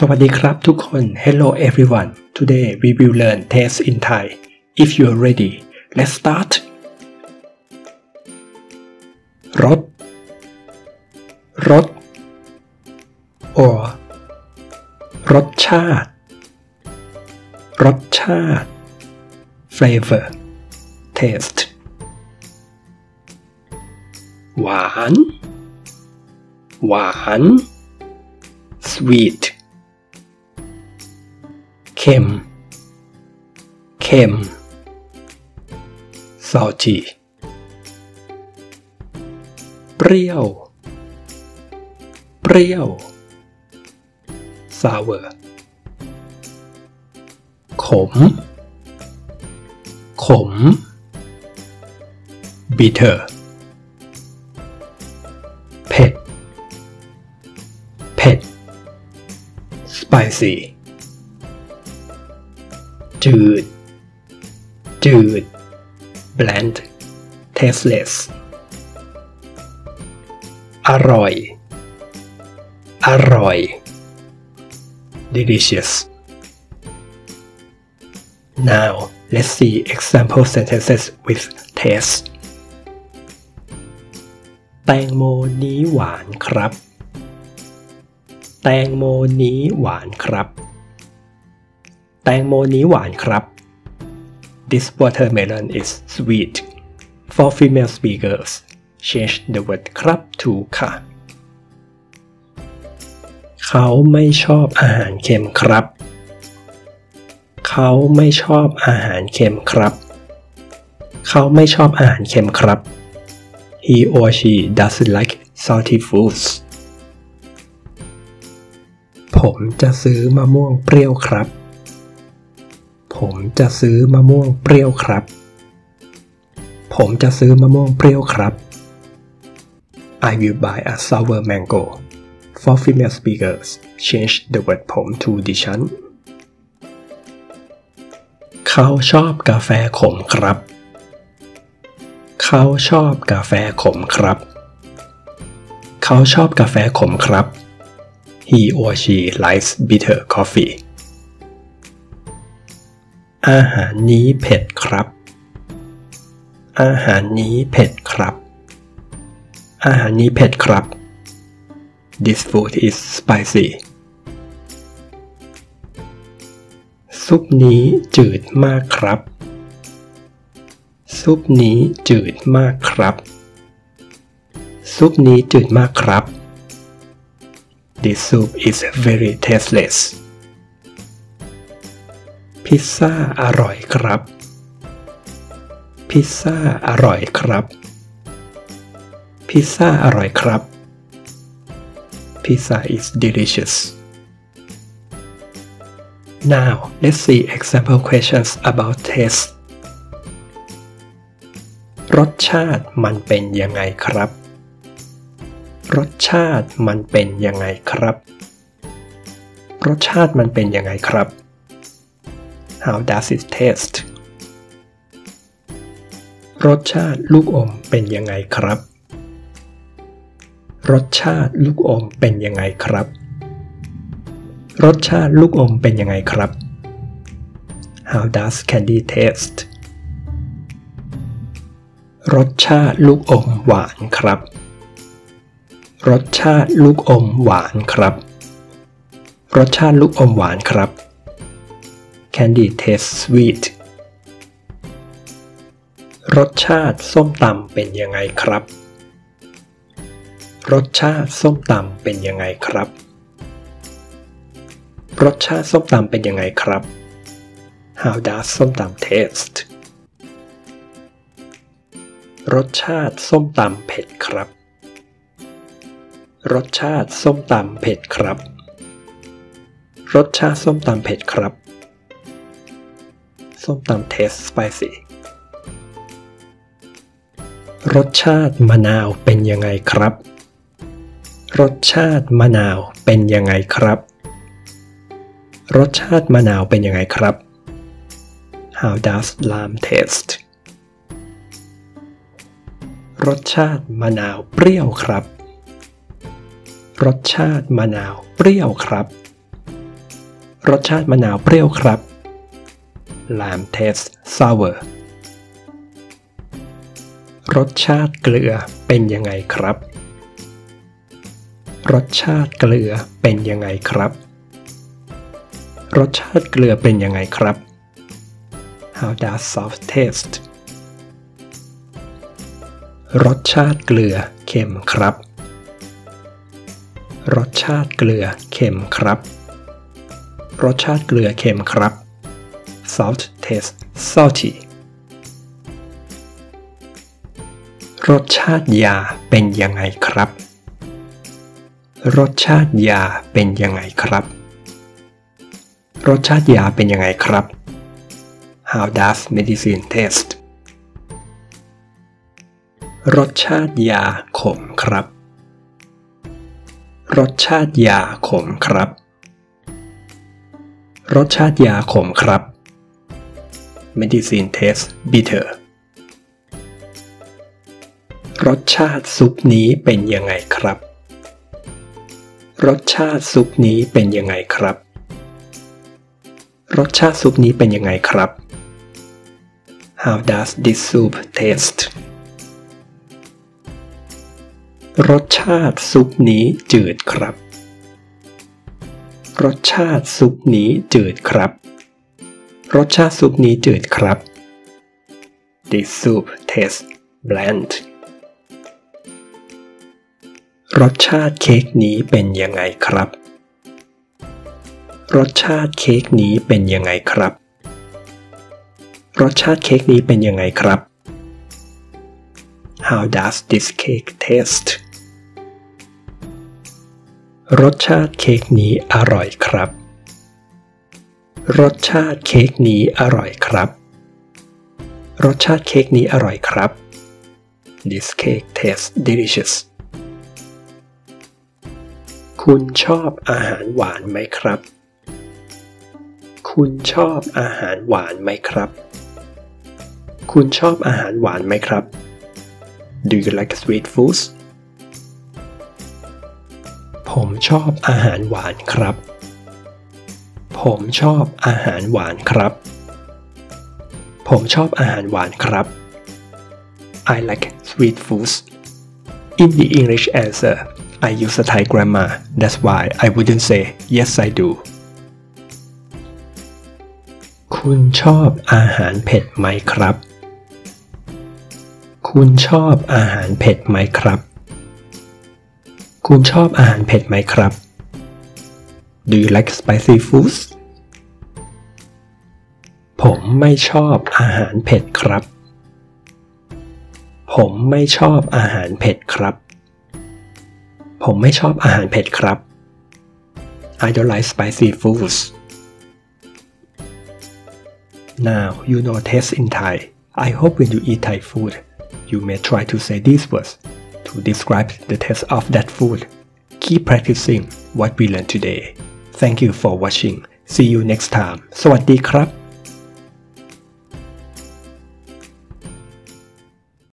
วัสดีครับทุกคน Hello everyone. Today we will learn taste in Thai. If you are ready, let's start. รส or รสชาติ flavor taste หวาน sweet เค็ม salty เปรี้ยว sour ขม bitter เผ็ด spicy จืด bland tasteless อร่อย delicious. Now let's see example sentences with taste. แตงโมนี้หวานครับ แตงโมนี้หวานครับ แตงโมนี้หวานครับ This watermelon is sweet. For female speakers, change the word ครับ to ค่ะ เขาไม่ชอบอาหารเค็มครับ เขาไม่ชอบอาหารเค็มครับ เขาไม่ชอบอาหารเค็มครับ He or she doesn't like salty foods. ผมจะซื้อมะม่วงเปรี้ยวครับ ผมจะซื้อมะม่วงเปรี้ยวครับ ผมจะซื้อมะม่วงเปรี้ยวครับ I will buy a sour mango. For female speakers, change the word ผม to ดิฉัน เขาชอบกาแฟขมครับ เขาชอบกาแฟขมครับ เขาชอบกาแฟขมครับ He or she likes bitter coffee. อาหารนี้เผ็ดครับ อาหารนี้เผ็ดครับ อาหารนี้เผ็ดครับ This food is spicy. ซุปนี้จืดมากครับ ซุปนี้จืดมากครับ ซุปนี้จืดมากครับ This soup is very tasteless. พิซซ่าอร่อยครับ พิซซ่าอร่อยครับ พิซซ่าอร่อยครับ Pizza is delicious. Now let's see example questions about taste. รสชาติมันเป็นยังไงครับ รสชาติมันเป็นยังไงครับ รสชาติมันเป็นยังไงครับ How does it taste? รสชาติลูกอมเป็นยังไงครับ รสชาติลูกอมเป็นยังไงครับ รสชาติลูกอมเป็นยังไงครับ How does candy taste? รสชาติลูกอมหวานครับ รสชาติลูกอมหวานครับ รสชาติลูกอมหวานครับ Candy tastes sweet. รสชาติส้มตำเป็นยังไงครับ รสชาติส้มตำเป็นยังไงครับ รสชาติส้มตำเป็นยังไงครับ How does ส้มตำ taste? รสชาติส้มตำเผ็ดครับ รสชาติส้มตำเผ็ดครับ รสชาติส้มตำเผ็ดครับ ส้มตำ taste spicy. รสชาติมะนาวเป็นยังไงครับ รสชาติมะนาวเป็นยังไงครับ รสชาติมะนาวเป็นยังไงครับ How does lime taste? รสชาติมะนาวเปรี้ยวครับ รสชาติมะนาวเปรี้ยวครับรสชาติมะนาวเปรี้ยวครับ Lime taste sour รสชาติเกลือเป็นยังไงครับรสชาติเกลือเป็นยังไงครับรสชาติเกลือเป็นยังไงครับ How does salt taste รสชาติเกลือเค็มครับรสชาติเกลือเค็มครับรสชาติเกลือเค็มครับ Salt taste salty รสชาติยาเป็นยังไงครับรสชาติยาเป็นยังไงครับรสชาติยาเป็นยังไงครับ How does medicine taste รสชาติยาขมครับรสชาติยาขมครับรสชาติยาขมครับ Medicine taste bitter รสชาติซุปนี้เป็นยังไงครับรสชาติซุปนี้เป็นยังไงครับรสชาติซุปนี้เป็นยังไงครับ How does this soup taste รสชาติซุปนี้จืดครับรสชาติซุปนี้จืดครับรสชาติซุปนี้จืดครับ This soup tastes bland รสชาติเค้กนี้เป็นยังไงครับรสชาติเค้กนี้เป็นยังไงครับรสชาติเค้กนี้เป็นยังไงครับ How does this cake taste รสชาติเค้กนี้อร่อยครับรสชาติเค้กนี้อร่อยครับรสชาติเค้กนี้อร่อยครับ This cake tastes delicious คุณชอบอาหารหวานไหมครับคุณชอบอาหารหวานไหมครับคุณชอบอาหารหวานไหมครับ Do you like sweet foods ผมชอบอาหารหวานครับผมชอบอาหารหวานครับผมชอบอาหารหวานครับ I like sweet foods In the English answer I use a Thai grammar That's why I wouldn't say yes I do คุณชอบอาหารเผ็ดไหมครับคุณชอบอาหารเผ็ดไหมครับคุณชอบอาหารเผ็ดไหมครับ Do you like spicy foods ผมไม่ชอบอาหารเผ็ดครับผมไม่ชอบอาหารเผ็ดครับผมไม่ชอบอาหารเผ็ดครับ I don't like spicy foods Now you know taste in Thai. I hope when you eat Thai food, you may try to say these words to describe the taste of that food. Keep practicing what we learned today. Thank you for watching. See you next time. สวัสดีครับ